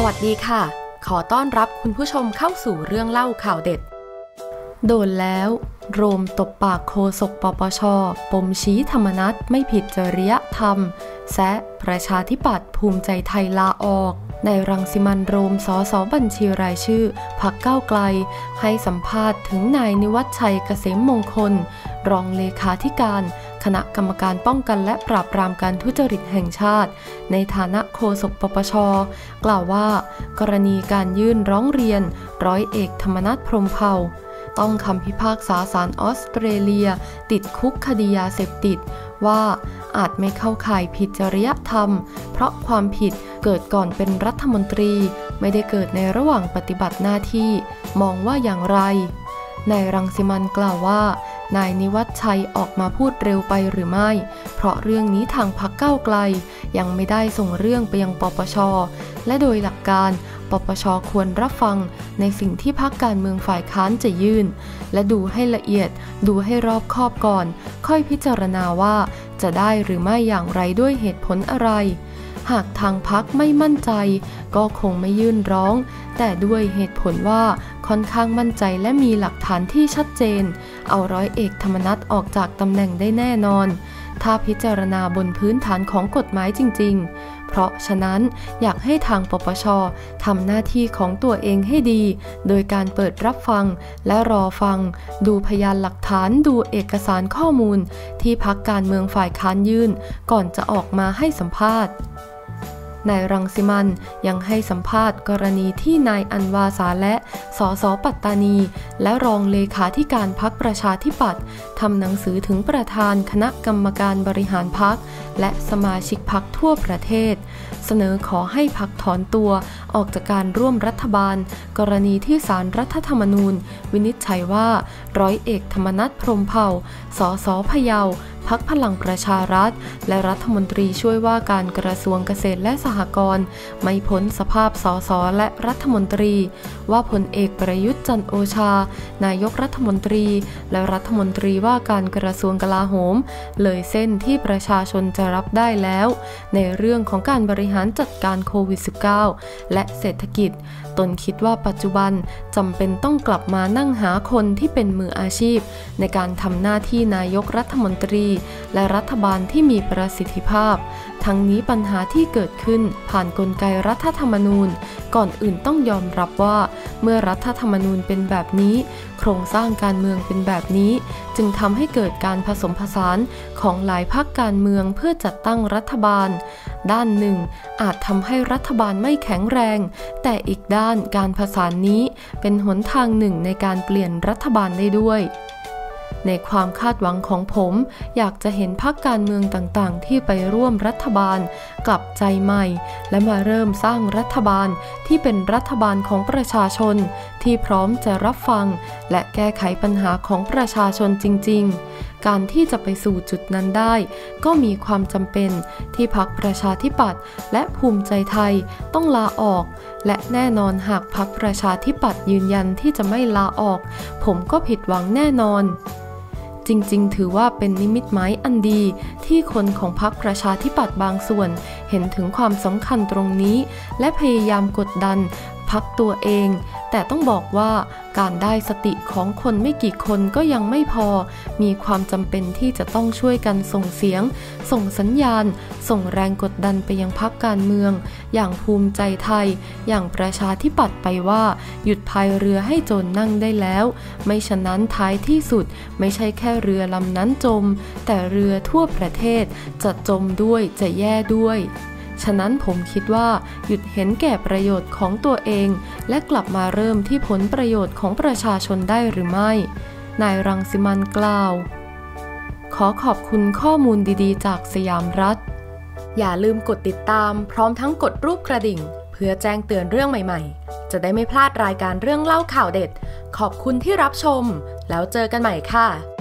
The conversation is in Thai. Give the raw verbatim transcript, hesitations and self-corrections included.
วัสดีค่ะขอต้อนรับคุณผู้ชมเข้าสู่เรื่องเล่าข่าวเด็ดโดนแล้วโรมตบปากโฆษกปปช.ปมชี้ธรรมนัสไม่ผิดจริยธรรมแซะประชาธิปัตย์ภูมิใจไทยลาออกในรังสิมันต์โรมสสบัญชีรายชื่อพรรคก้าวไกลให้สัมภาษณ์ถึงนายนิวัฒน์ชัยเกษมมงคลรองเลขาธิการคณะกรรมการป้องกันและปราบปรามการทุจริตแห่งชาติในฐานะโฆษกปปช.กล่าวว่ากรณีการยื่นร้องเรียนร้อยเอกธรรมนัสพรหมเผ่าต้องคำพิพากษาศาลออสเตรเลียติดคุกคดียาเสพติดว่าอาจไม่เข้าข่ายผิดจริยธรรมเพราะความผิดเกิดก่อนเป็นรัฐมนตรีไม่ได้เกิดในระหว่างปฏิบัติหน้าที่มองว่าอย่างไรนายรังสิมันต์กล่าวว่านายนิวัฒน์ชัยออกมาพูดเร็วไปหรือไม่เพราะเรื่องนี้ทางพรรคก้าวไกลยังไม่ได้ส่งเรื่องไปยังปปช.และโดยหลักการปปช.ควรรับฟังในสิ่งที่พรรคการเมืองฝ่ายค้านจะยื่นและดูให้ละเอียดดูให้รอบคอบก่อนค่อยพิจารณาว่าจะได้หรือไม่อย่างไรด้วยเหตุผลอะไรหากทางพรรคไม่มั่นใจก็คงไม่ยื่นร้องแต่ด้วยเหตุผลว่าค่อนข้างมั่นใจและมีหลักฐานที่ชัดเจนเอาร้อยเอกธรรมนัสออกจากตำแหน่งได้แน่นอนถ้าพิจารณาบนพื้นฐานของกฎหมายจริงๆเพราะฉะนั้นอยากให้ทางปปช.ทำหน้าที่ของตัวเองให้ดีโดยการเปิดรับฟังและรอฟังดูพยานหลักฐานดูเอกสารข้อมูลที่พรรคการเมืองฝ่ายค้านยื่นก่อนจะออกมาให้สัมภาษณ์นายรังสิมันต์ยังให้สัมภาษณ์กรณีที่นายอันวาสาและสสปัตตานีและรองเลขาธิการพรรคประชาธิปัตย์ทำหนังสือถึงประธานคณะกรรมการบริหารพรรคและสมาชิกพรรคทั่วประเทศเสนอขอให้พรรคถอนตัวออกจากการร่วมรัฐบาลกรณีที่ศาลรัฐธรรมนูญวินิจฉัยว่าร้อยเอกธรรมนัสพรหมเผ่าสสพะเยาพรรคพลังประชารัฐและรัฐมนตรีช่วยว่าการกระทรวงเกษตรและสหกรณ์ไม่พ้นสภาพสสและรัฐมนตรีว่าพลเอกประยุทธ์จันทร์โอชานายกรัฐมนตรีและรัฐมนตรีว่าการกระทรวงกลาโหมเลยเส้นที่ประชาชนจะรับได้แล้วในเรื่องของการบริหารจัดการโควิด สิบเก้า และเศรษฐกิจตนคิดว่าปัจจุบันจำเป็นต้องกลับมานั่งหาคนที่เป็นมืออาชีพในการทำหน้าที่นายกรัฐมนตรีและรัฐบาลที่มีประสิทธิภาพทั้งนี้ปัญหาที่เกิดขึ้นผ่านกลไกรัฐธรรมนูญก่อนอื่นต้องยอมรับว่าเมื่อรัฐธรรมนูญเป็นแบบนี้โครงสร้างการเมืองเป็นแบบนี้จึงทำให้เกิดการผสมผสานของหลายพรรคการเมืองเพื่อจัดตั้งรัฐบาลด้านหนึ่งอาจทำให้รัฐบาลไม่แข็งแรงแต่อีกด้านการผสานนี้เป็นหนทางหนึ่งในการเปลี่ยนรัฐบาลได้ด้วยในความคาดหวังของผมอยากจะเห็นพรรคการเมืองต่างๆที่ไปร่วมรัฐบาลกลับใจใหม่และมาเริ่มสร้างรัฐบาลที่เป็นรัฐบาลของประชาชนที่พร้อมจะรับฟังและแก้ไขปัญหาของประชาชนจริงๆการที่จะไปสู่จุดนั้นได้ก็มีความจำเป็นที่พรรคประชาธิปัตย์และภูมิใจไทยต้องลาออกและแน่นอนหากพรรคประชาธิปัตย์ยืนยันที่จะไม่ลาออกผมก็ผิดหวังแน่นอนจริงๆถือว่าเป็นนิมิตหมายอันดีที่คนของพรรคประชาธิปัตย์บางส่วนเห็นถึงความสำคัญตรงนี้และพยายามกดดันพรรคตัวเองแต่ต้องบอกว่าการได้สติของคนไม่กี่คนก็ยังไม่พอมีความจำเป็นที่จะต้องช่วยกันส่งเสียงส่งสัญญาณส่งแรงกดดันไปยังพรรคการเมืองอย่างภูมิใจไทยอย่างประชาธิปัตย์ไปว่าหยุดพายเรือให้โจรนั่งได้แล้วไม่ฉะนั้นท้ายที่สุดไม่ใช่แค่เรือลำนั้นจมแต่เรือทั่วประเทศจะจมด้วยจะแย่ด้วยฉะนั้นผมคิดว่าหยุดเห็นแก่ประโยชน์ของตัวเองและกลับมาเริ่มที่ผลประโยชน์ของประชาชนได้หรือไม่นายรังสิมันต์กล่าวขอขอบคุณข้อมูลดีๆจากสยามรัฐอย่าลืมกดติดตามพร้อมทั้งกดรูปกระดิ่งเพื่อแจ้งเตือนเรื่องใหม่ๆจะได้ไม่พลาดรายการเรื่องเล่าข่าวเด็ดขอบคุณที่รับชมแล้วเจอกันใหม่ค่ะ